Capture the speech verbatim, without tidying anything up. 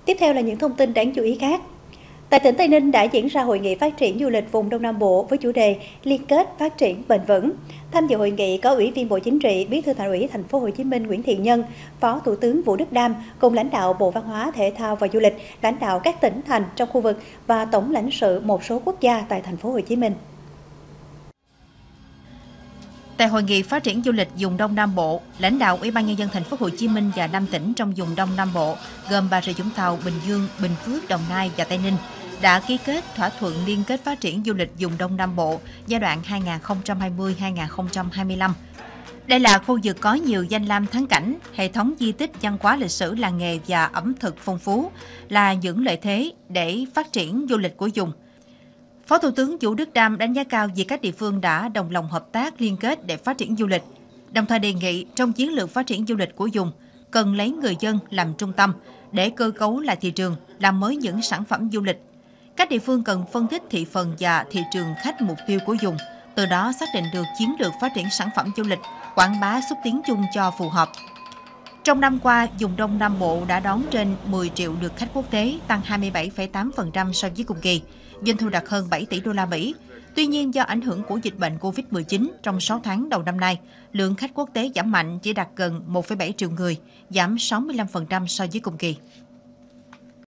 Tiếp theo là những thông tin đáng chú ý khác. Tại tỉnh Tây Ninh đã diễn ra hội nghị phát triển du lịch vùng Đông Nam Bộ với chủ đề liên kết phát triển bền vững. Tham dự hội nghị có Ủy viên Bộ Chính trị, Bí thư Thành ủy Thành phố Hồ Chí Minh Nguyễn Thiện Nhân, Phó Thủ tướng Vũ Đức Đam cùng lãnh đạo Bộ Văn hóa, Thể thao và Du lịch, lãnh đạo các tỉnh thành trong khu vực và tổng lãnh sự một số quốc gia tại Thành phố Hồ Chí Minh. Tại hội nghị phát triển du lịch vùng Đông Nam Bộ, lãnh đạo Ủy ban Nhân dân Thành phố Hồ Chí Minh và năm tỉnh trong vùng Đông Nam Bộ gồm Bà Rịa Vũng Tàu, Bình Dương, Bình Phước, Đồng Nai và Tây Ninh đã ký kết thỏa thuận liên kết phát triển du lịch vùng Đông Nam Bộ giai đoạn hai nghìn không trăm hai mươi đến hai nghìn không trăm hai mươi lăm. Đây là khu vực có nhiều danh lam thắng cảnh, hệ thống di tích văn hóa lịch sử, làng nghề và ẩm thực phong phú, là những lợi thế để phát triển du lịch của vùng. Phó Thủ tướng Vũ Đức Đam đánh giá cao việc các địa phương đã đồng lòng hợp tác liên kết để phát triển du lịch, đồng thời đề nghị trong chiến lược phát triển du lịch của vùng cần lấy người dân làm trung tâm để cơ cấu lại thị trường, làm mới những sản phẩm du lịch. Các địa phương cần phân tích thị phần và thị trường khách mục tiêu của vùng, từ đó xác định được chiến lược phát triển sản phẩm du lịch, quảng bá xúc tiến chung cho phù hợp. Trong năm qua, vùng Đông Nam Bộ đã đón trên mười triệu lượt khách quốc tế, tăng hai mươi bảy phẩy tám phần trăm so với cùng kỳ, doanh thu đạt hơn bảy tỷ đô la Mỹ. Tuy nhiên, do ảnh hưởng của dịch bệnh Covid mười chín trong sáu tháng đầu năm nay, lượng khách quốc tế giảm mạnh, chỉ đạt gần một phẩy bảy triệu người, giảm sáu mươi lăm phần trăm so với cùng kỳ.